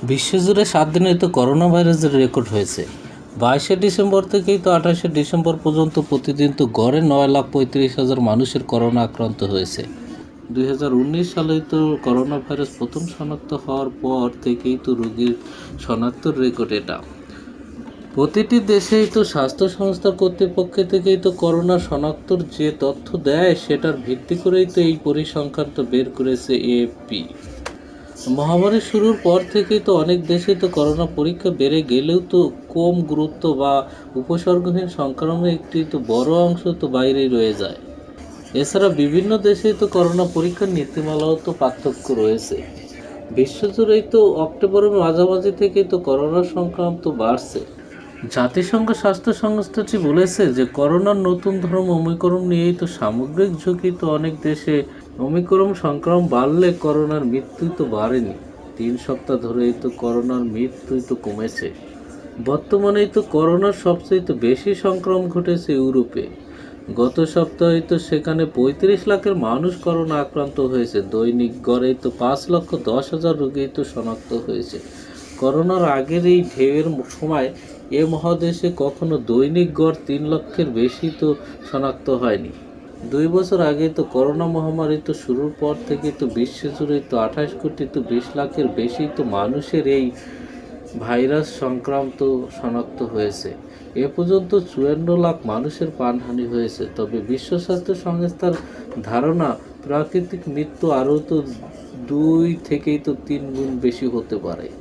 বিশ্বজুড়ে 7 দিনে তো করোনা ভাইরাসের রেকর্ড হয়েছে। 22শে ডিসেম্বর থেকেই তো 28শে ডিসেম্বর পর্যন্ত প্রতিদিন তো গড়ে 9,35,000 মানুষের করোনা আক্রান্ত হয়েছে। 2019 সালেই তো করোনা ভাইরাস প্রথম শনাক্ত হওয়ার পর থেকেই তো রোগীর শনাক্তর রেকর্ড এটা। প্রতিটি দেশেই তো স্বাস্থ্য সংস্থা কর্তৃপক্ষ থেকেই তো করোনা শনাক্তর যে তথ্য দেয় সেটার ভিত্তি করেই তো এই পরিসংখ্যান তো বের করেছে এএফপি। মহামারী শুরুর পর থেকেই তো অনেক দেশে তো করোনা পরীক্ষা বেড়ে গেলেও তো কম গুরুত্ব বা উপসর্গহীন সংক্রমণের একটি তো বড় অংশ তো বাইরেই রয়ে যায়। এছাড়া বিভিন্ন দেশেই তো করোনা পরীক্ষার নীতিমালাও তো পার্থক্য রয়েছে। বিশ্বজুড়েই তো অক্টোবরের মাঝামাঝি থেকেই তো করোনা সংক্রমণ তো বাড়ছে। জাতিসংঘ স্বাস্থ্য সংস্থাটি বলেছে যে করোনার নতুন ধরন ওমিক্রন নিয়েই তো সামগ্রিক ঝুঁকি তো অনেক দেশে। ওমিক্রন সংক্রমণ বাড়লে করোনার মৃত্যু তো বাড়েনি। 3 সপ্তাহ ধরেই তো করোনার মৃত্যু তো কমেছে। বর্তমানেই তো করোনার সবচেয়ে তো বেশি সংক্রমণ ঘটেছে ইউরোপে। গত সপ্তাহে তো সেখানে 35 লাখের মানুষ করোনা আক্রান্ত হয়েছে। দৈনিক গড়ে তো 5,10,000 রোগী তো শনাক্ত হয়েছে। করোনার আগের এই ঢেউয়ের সময় এ মহাদেশে কখনো দৈনিক গড় 3 লক্ষের বেশি তো শনাক্ত হয়নি। 2 বছর আগে তো করোনা মহামারী তো শুরুর পর থেকে তো বিশ্বজুড়ে তো 28 কোটি তো 20 লাখের বেশি তো মানুষের এই ভাইরাস সংক্রান্ত শনাক্ত হয়েছে। এ পর্যন্ত 54 লাখ মানুষের প্রাণহানি হয়েছে। তবে বিশ্ব স্বাস্থ্য সংস্থার ধারণা প্রাকৃতিক মৃত্যু আরও তো 2 থেকেই তো 3 গুণ বেশি হতে পারে।